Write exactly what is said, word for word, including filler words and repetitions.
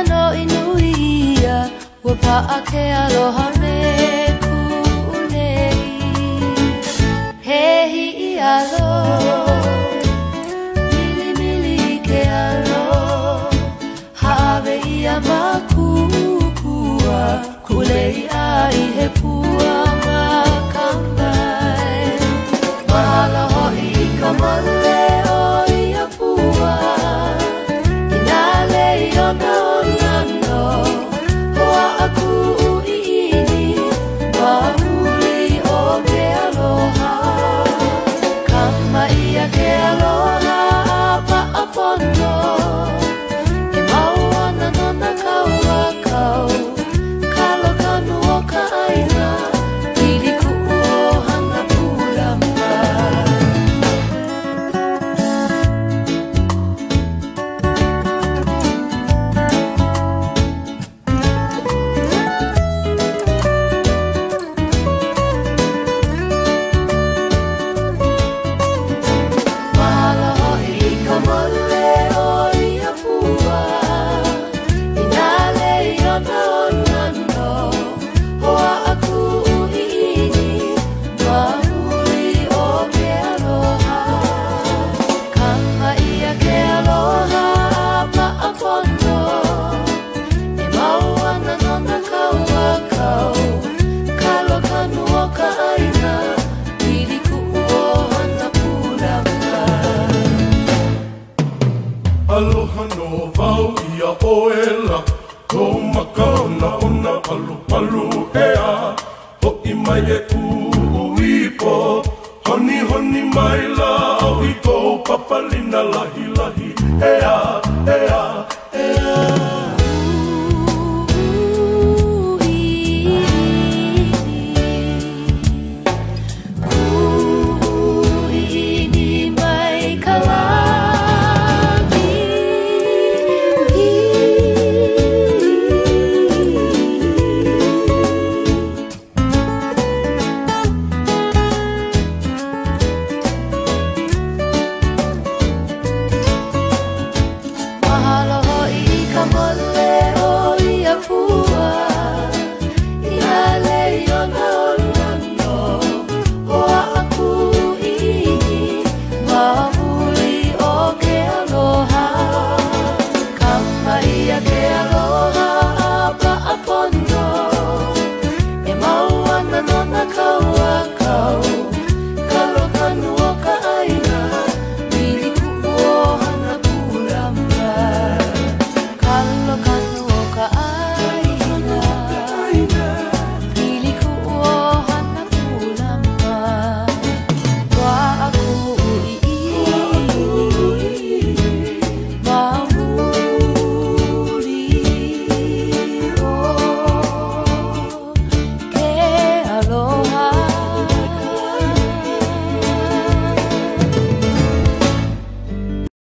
no inuia Ua pa'a ke aloha me kulei He hi'i alo Mili mili ke alo Ha'awe ia makukua Kulei ai he pua makamai Mahalo ho'i I ka mole o ia pua Ina lei o na onano Hoa aku u'ini Mahuli o ke aloha Kama ia ke aloha Pa'apono E mau ana nona kaua kau Kalo kanu o ka aina Pili ku'u o hana pulama Mahalo ho'i I ka mole o ia pua Ina lei o na onano Hoa aku u'ini Mahuli o ke aloha Kama ia ke aloha Pa'apono E mau ana nona kaua kau Kalo kanu o ka aina Pili ku'u o hana pulama Aloha no vau ia oela Ko maka ona ona palu palu ea Ho'i mai e uipo Honi honi mai la au I kou papalina lahi lahi Ea, ea, ea Ku'ini mai ka lani Mahalo ho'i I ka mole o ia pua